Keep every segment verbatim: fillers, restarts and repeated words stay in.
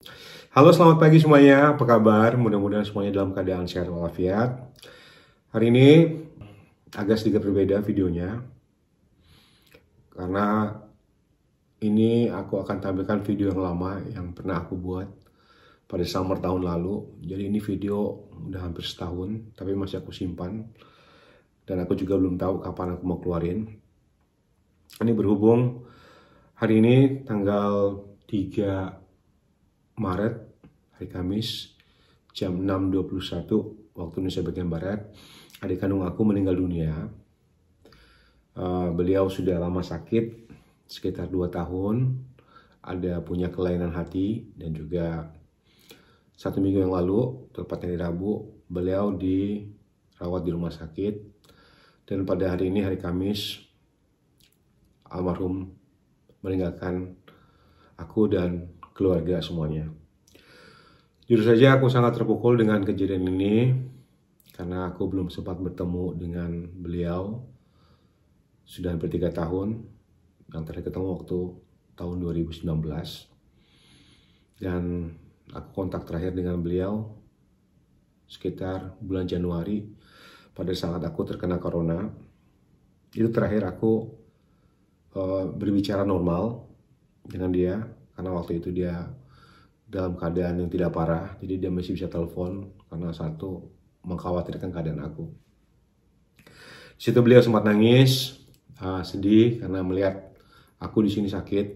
Halo, selamat pagi semuanya. Apa kabar? Mudah-mudahan semuanya dalam keadaan sehat walafiat. Hari ini agak sedikit berbeda videonya karena ini aku akan tampilkan video yang lama yang pernah aku buat pada summer tahun lalu. Jadi ini video udah hampir setahun, tapi masih aku simpan dan aku juga belum tahu kapan aku mau keluarin. Ini berhubung hari ini tanggal tiga Maret, hari Kamis, jam enam dua puluh satu waktu Indonesia bagian Barat, adik kandung aku meninggal dunia. Uh, beliau sudah lama sakit, sekitar dua tahun, ada punya kelainan hati, dan juga satu minggu yang lalu, tepatnya di Rabu, beliau dirawat di rumah sakit. Dan pada hari ini, hari Kamis, almarhum meninggalkan aku dan keluarga semuanya. Jujur saja aku sangat terpukul dengan kejadian ini karena aku belum sempat bertemu dengan beliau sudah hampir tiga tahun. Yang terakhir ketemu waktu tahun dua ribu sembilan belas, dan aku kontak terakhir dengan beliau sekitar bulan Januari pada saat aku terkena corona. Itu terakhir aku uh, berbicara normal dengan dia karena waktu itu dia dalam keadaan yang tidak parah, jadi dia masih bisa telepon karena satu mengkhawatirkan keadaan aku. Di situ beliau sempat nangis, uh, sedih karena melihat aku di sini sakit.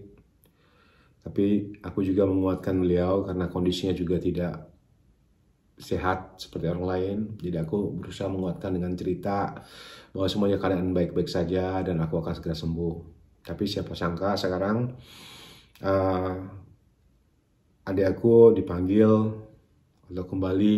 Tapi aku juga menguatkan beliau karena kondisinya juga tidak sehat seperti orang lain. Jadi aku berusaha menguatkan dengan cerita bahwa semuanya keadaan baik-baik saja dan aku akan segera sembuh. Tapi siapa sangka sekarang uh, adik aku dipanggil atau kembali,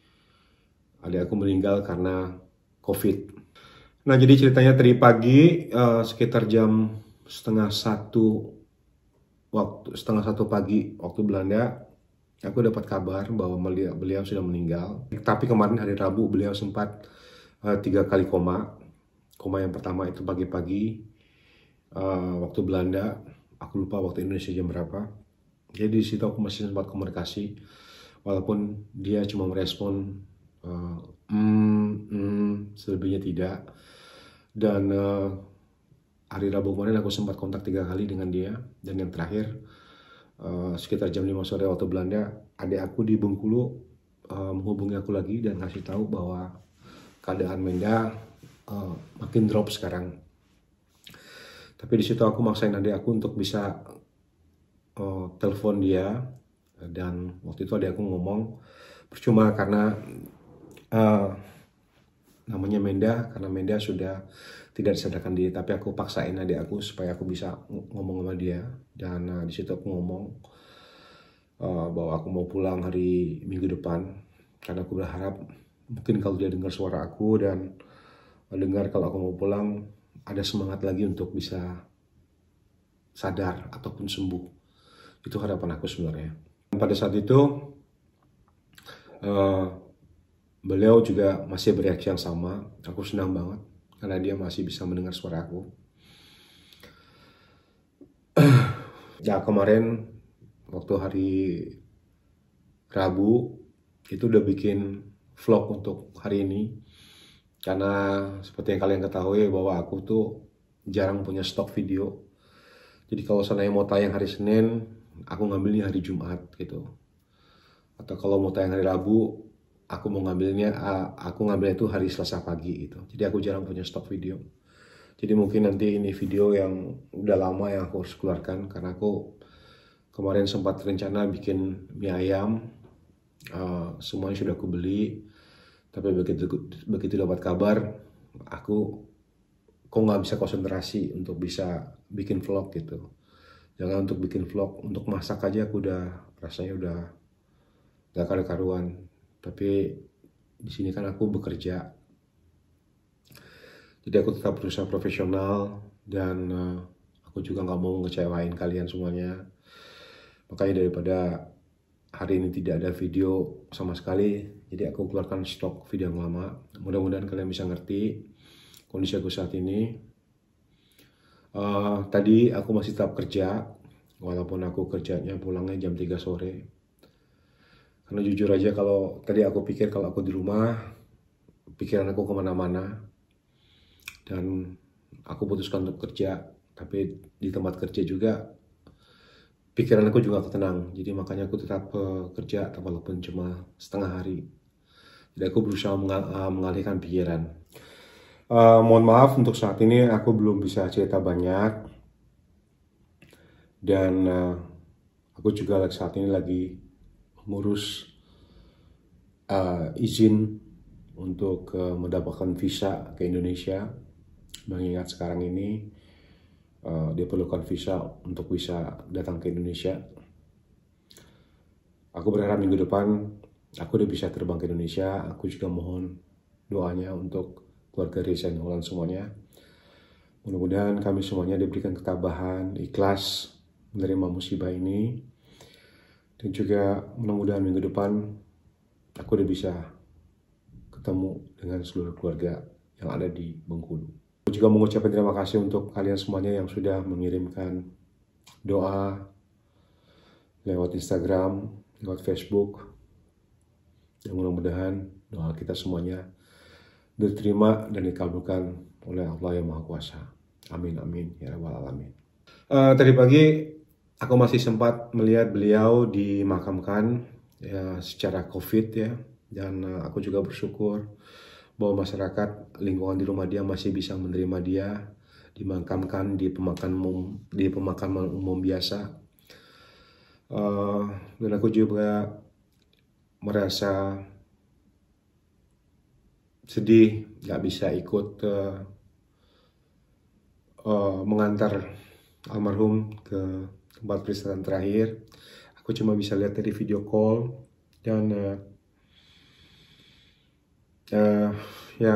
adik aku meninggal karena COVID. Nah, jadi ceritanya tadi pagi uh, sekitar jam setengah satu waktu setengah satu pagi waktu Belanda, aku dapat kabar bahwa beliau, beliau sudah meninggal. Tapi kemarin hari Rabu beliau sempat uh, tiga kali koma. Koma yang pertama itu pagi-pagi uh, waktu Belanda. Aku lupa waktu Indonesia jam berapa. Jadi di situ aku masih sempat komunikasi, walaupun dia cuma merespon uh, mm, mm, selebihnya tidak. Dan uh, hari Rabu kemarin aku sempat kontak tiga kali dengan dia, dan yang terakhir uh, sekitar jam lima sore waktu Belanda, adik aku di Bengkulu uh, menghubungi aku lagi dan ngasih tahu bahwa keadaan Menda uh, makin drop sekarang. Tapi di situ aku maksain adik aku untuk bisa uh, telepon dia, dan waktu itu adik aku ngomong percuma karena uh, namanya Menda, karena Menda sudah tidak disadarkan diri. Tapi aku paksain adik aku supaya aku bisa ngomong sama dia, dan uh, di situ aku ngomong uh, bahwa aku mau pulang hari Minggu depan karena aku berharap mungkin kalau dia dengar suara aku dan uh, dengar kalau aku mau pulang, ada semangat lagi untuk bisa sadar ataupun sembuh. Itu harapan aku sebenarnya. Pada saat itu uh, beliau juga masih bereaksi yang sama. Aku senang banget karena dia masih bisa mendengar suara aku. Ya, kemarin waktu hari Rabu itu udah bikin vlog untuk hari ini, karena seperti yang kalian ketahui bahwa aku tuh jarang punya stok video. Jadi kalau seandainya mau tayang hari Senin, aku ngambilnya hari Jumat gitu. Atau kalau mau tayang hari Rabu, aku mau ngambilnya, aku ngambilnya itu hari Selasa pagi gitu. Jadi aku jarang punya stok video. Jadi mungkin nanti ini video yang udah lama yang aku harus keluarkan, karena aku kemarin sempat rencana bikin mie ayam, uh, semuanya sudah aku beli. Tapi begitu begitu dapat kabar, aku kok nggak bisa konsentrasi untuk bisa bikin vlog gitu. Jangan untuk bikin vlog, untuk masak aja aku udah rasanya udah gak karu-karuan. Tapi di sini kan aku bekerja, jadi aku tetap berusaha profesional, dan uh, aku juga nggak mau ngecewain kalian semuanya. Makanya daripada hari ini tidak ada video sama sekali, jadi aku keluarkan stok video yang lama. Mudah-mudahan kalian bisa ngerti kondisi aku saat ini. Uh, tadi aku masih tetap kerja, walaupun aku kerjanya pulangnya jam tiga sore. Karena jujur aja kalau tadi aku pikir kalau aku di rumah, pikiran aku kemana-mana. Dan aku putuskan untuk kerja, tapi di tempat kerja juga pikiran aku juga tenang. Jadi makanya aku tetap uh, kerja walaupun cuma setengah hari. Jadi aku berusaha mengal uh, mengalihkan pikiran. Uh, mohon maaf untuk saat ini aku belum bisa cerita banyak. Dan uh, aku juga saat ini lagi mengurus uh, izin untuk uh, mendapatkan visa ke Indonesia. Mengingat sekarang ini uh, dia perlukan visa untuk bisa datang ke Indonesia. Aku berharap minggu depan aku udah bisa terbang ke Indonesia. Aku juga mohon doanya untuk keluarga Reza Holland semuanya. Mudah-mudahan kami semuanya diberikan ketabahan, ikhlas menerima musibah ini. Dan juga mudah-mudahan minggu depan aku udah bisa ketemu dengan seluruh keluarga yang ada di Bengkulu. Aku juga mengucapkan terima kasih untuk kalian semuanya yang sudah mengirimkan doa lewat Instagram, lewat Facebook. Dan mudah-mudahan doa kita semuanya diterima dan dikabulkan oleh Allah yang Maha Kuasa. Amin, amin, ya Rabbal Alamin. Uh, tadi pagi aku masih sempat melihat beliau dimakamkan ya, secara COVID ya, dan uh, aku juga bersyukur bahwa masyarakat lingkungan di rumah dia masih bisa menerima dia dimakamkan di pemakaman umum, di pemakaman umum biasa. Uh, dan aku juga merasa sedih gak bisa ikut uh, uh, mengantar almarhum ke tempat peristirahatan terakhir. Aku cuma bisa lihat dari video call dan uh, uh, ya,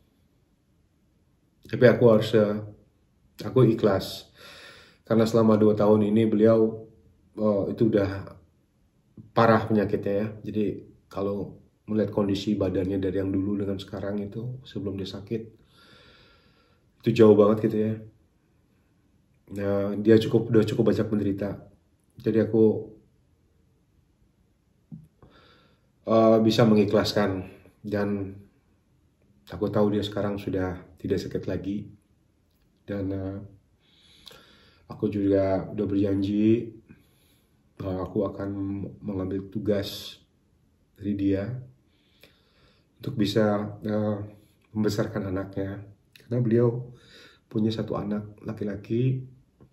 tapi aku harus uh, aku ikhlas karena selama dua tahun ini beliau uh, itu udah parah penyakitnya ya. Jadi kalau melihat kondisi badannya dari yang dulu dengan sekarang itu sebelum dia sakit itu jauh banget gitu ya. Nah, dia cukup udah cukup banyak menderita. Jadi aku uh, bisa mengikhlaskan dan aku tahu dia sekarang sudah tidak sakit lagi. Dan uh, aku juga udah berjanji bahwa aku akan mengambil tugas dari dia untuk bisa uh, membesarkan anaknya. Karena beliau punya satu anak laki-laki.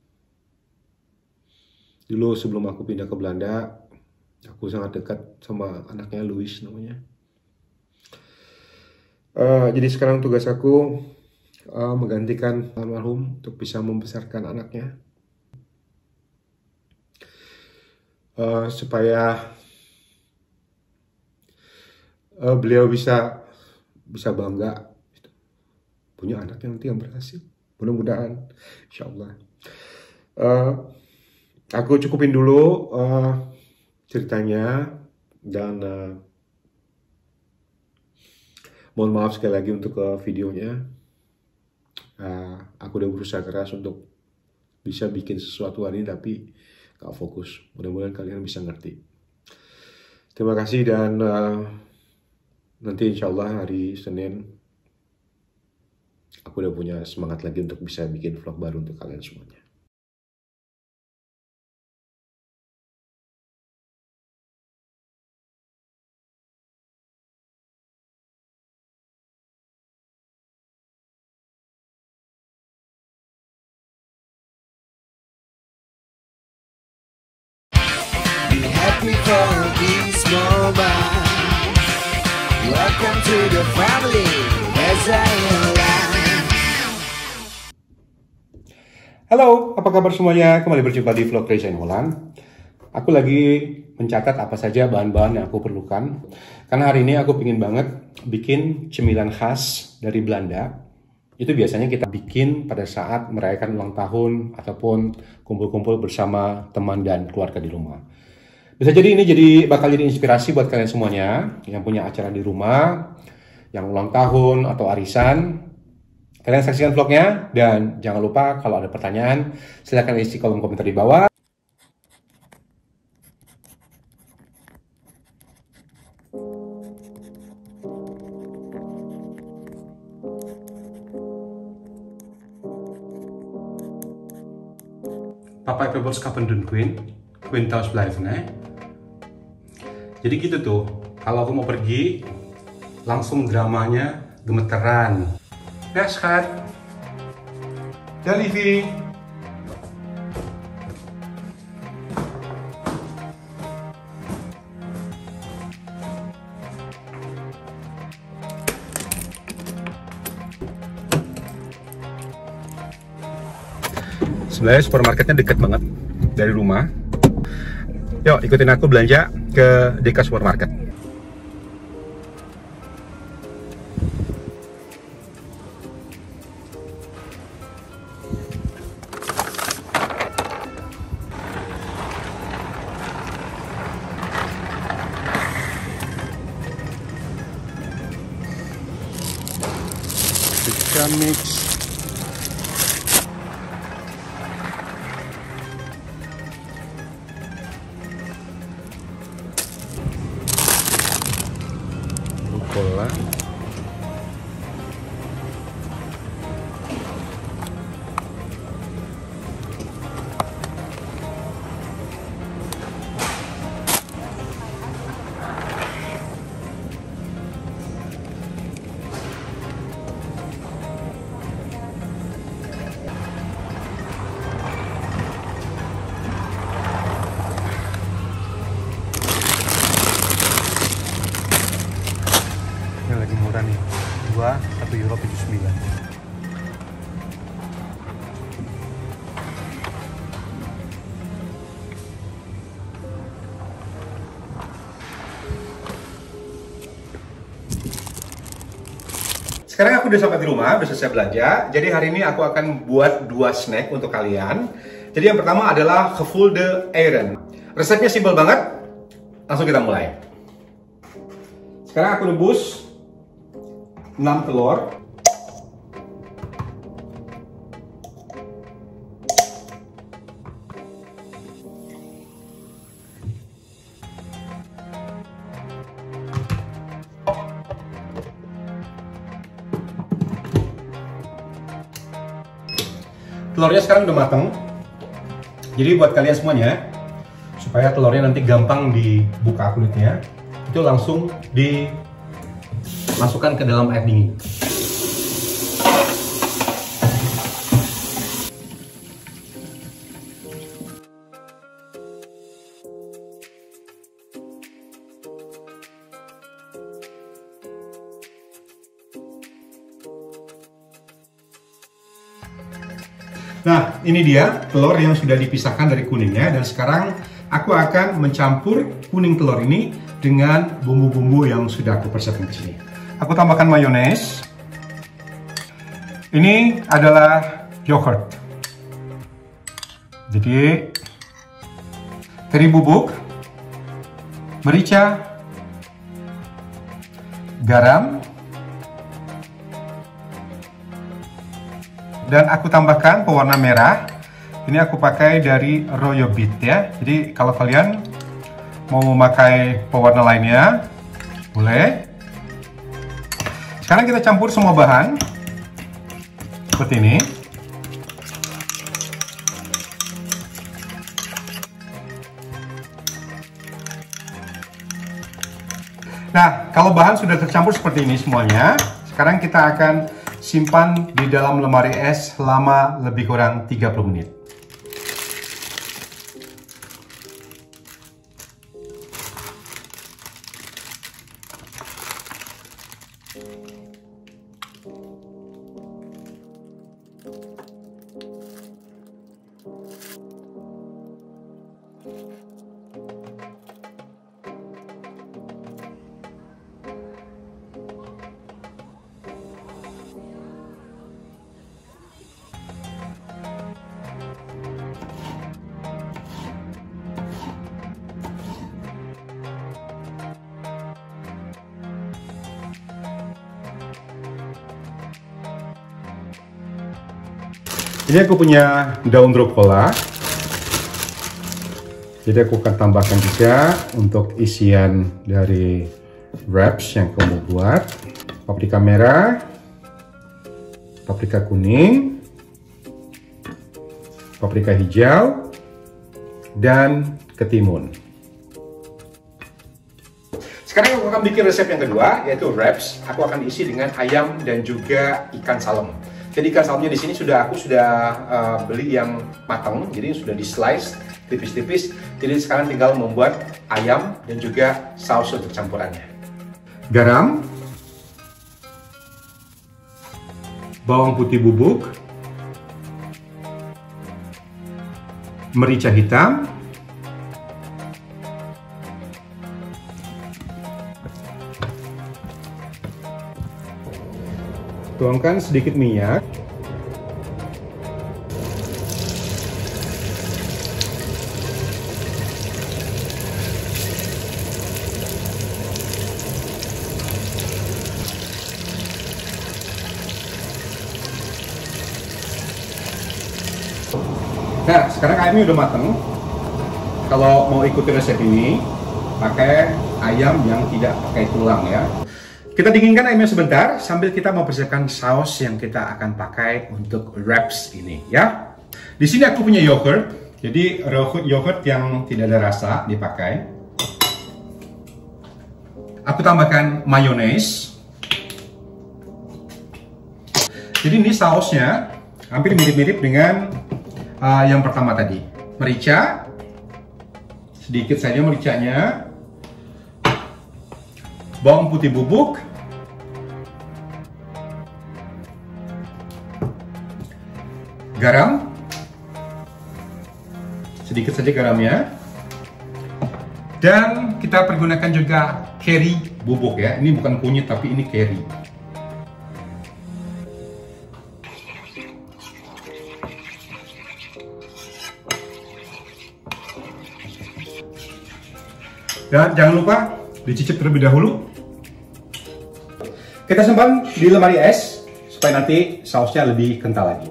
Dulu sebelum aku pindah ke Belanda, aku sangat dekat sama anaknya, Louis namanya. Uh, jadi sekarang tugas aku uh, menggantikan almarhum untuk bisa membesarkan anaknya. Uh, supaya uh, beliau bisa bisa bangga punya anak yang nanti yang berhasil. Mudah-mudahan, insya Allah. Uh, aku cukupin dulu uh, ceritanya dan uh, mohon maaf sekali lagi untuk uh, videonya. Uh, aku udah berusaha keras untuk bisa bikin sesuatu hari ini tapi gak fokus. Mudah-mudahan kalian bisa ngerti. Terima kasih dan uh, nanti insya Allah hari Senin aku udah punya semangat lagi untuk bisa bikin vlog baru untuk kalian semuanya. Happy for this moment. Welcome to the family, Reza Holland. Halo, apa kabar semuanya? Kembali berjumpa di vlog Reza Holland. Aku lagi mencatat apa saja bahan-bahan yang aku perlukan. Karena hari ini aku pengen banget bikin cemilan khas dari Belanda. Itu biasanya kita bikin pada saat merayakan ulang tahun ataupun kumpul-kumpul bersama teman dan keluarga di rumah. Bisa jadi ini jadi bakal jadi inspirasi buat kalian semuanya yang punya acara di rumah, yang ulang tahun atau arisan. Kalian saksikan vlognya dan jangan lupa kalau ada pertanyaan silahkan isi kolom komentar di bawah. Papa ik wil skapen doen Queen, Queen thuis blijven hè. Jadi gitu tuh, kalau aku mau pergi, langsung dramanya gemeteran. Ya schat. Ya Livi. Sebenarnya supermarketnya dekat banget dari rumah. Yuk ikutin aku belanja ke Deka Supermarket. Deka Mix. Cola. Ini lagi murah nih, dua satu euro tujuh puluh sembilan. Sekarang aku udah sampai di rumah, udah selesai belanja. Jadi hari ini aku akan buat dua snack untuk kalian. Jadi yang pertama adalah gevulde eieren. Resepnya simpel banget. Langsung kita mulai. Sekarang aku rebus enam telur. Telurnya sekarang udah mateng. Jadi buat kalian semuanya, supaya telurnya nanti gampang dibuka kulitnya, itu langsung dimasukkan ke dalam air dingin. Nah, ini dia telur yang sudah dipisahkan dari kuningnya, dan sekarang aku akan mencampur kuning telur ini dengan bumbu-bumbu yang sudah aku persiapkan di sini. Aku tambahkan mayones. Ini adalah yogurt. Jadi teri bubuk, merica, garam, dan aku tambahkan pewarna merah. Ini aku pakai dari Royal Beet ya. Jadi kalau kalian mau memakai pewarna lainnya, boleh. Sekarang kita campur semua bahan seperti ini. Nah, kalau bahan sudah tercampur seperti ini semuanya, sekarang kita akan simpan di dalam lemari es selama lebih kurang tiga puluh menit. Ini aku punya daun rucola. Jadi aku akan tambahkan juga untuk isian dari wraps yang kamu buat. Paprika merah, paprika kuning, paprika hijau, dan ketimun. Sekarang aku akan bikin resep yang kedua, yaitu wraps. Aku akan isi dengan ayam dan juga ikan salem. Jadi ikan salemnya di sini sudah aku sudah uh, beli yang matang, jadi sudah di slice tipis-tipis. Jadi sekarang tinggal membuat ayam dan juga saus untuk campurannya. Garam, bawang putih bubuk, merica hitam, tuangkan sedikit minyak, nah sekarang ayamnya udah mateng. Kalau mau ikuti resep ini, pakai ayam yang tidak pakai tulang ya. Kita dinginkan ayamnya sebentar sambil kita mau persiapkan saus yang kita akan pakai untuk wraps ini ya. Di sini aku punya yogurt, jadi yogurt yang tidak ada rasa dipakai. Aku tambahkan mayones. Jadi ini sausnya hampir mirip-mirip dengan uh, yang pertama tadi. Merica, sedikit saja mericanya. Bawang putih bubuk, garam, sedikit saja garamnya, dan kita pergunakan juga keri bubuk ya. Ini bukan kunyit tapi ini keri. Dan jangan lupa dicicip terlebih dahulu. Kita simpan di lemari es supaya nanti sausnya lebih kental lagi.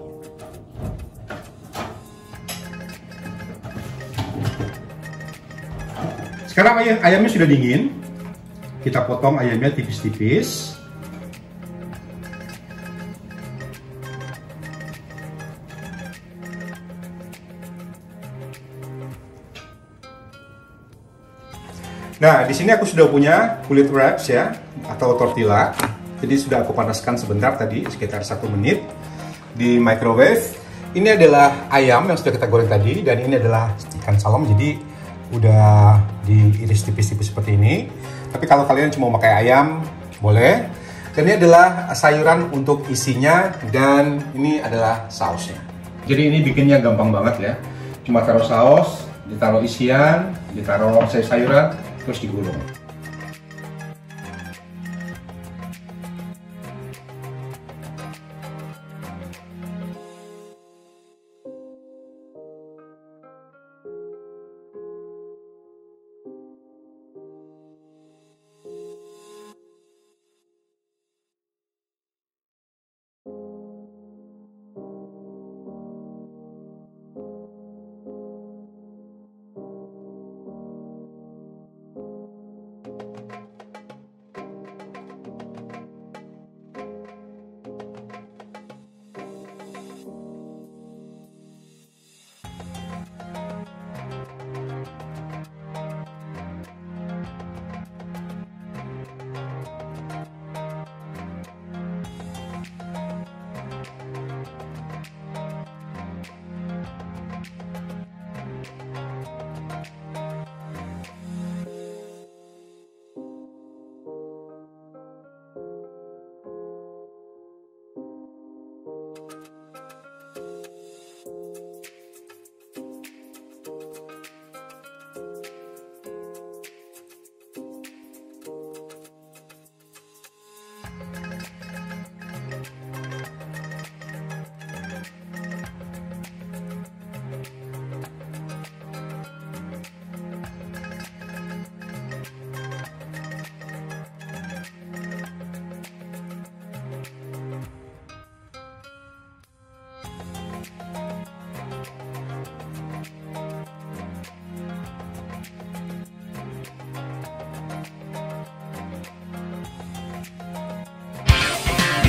Sekarang ayam, ayamnya sudah dingin. Kita potong ayamnya tipis-tipis. Nah, di sini aku sudah punya kulit wraps ya, atau tortilla. Jadi sudah aku panaskan sebentar tadi, sekitar satu menit di microwave. Ini adalah ayam yang sudah kita goreng tadi, dan ini adalah ikan salem. Jadi udah diiris tipis-tipis seperti ini. Tapi kalau kalian cuma pakai ayam, boleh. Dan ini adalah sayuran untuk isinya, dan ini adalah sausnya. Jadi ini bikinnya gampang banget ya. Cuma taruh saus, ditaruh isian, ditaruh sayur-sayuran, terus digulung.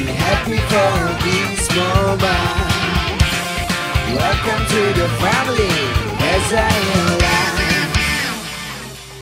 Be happy for this moment. Welcome to the family.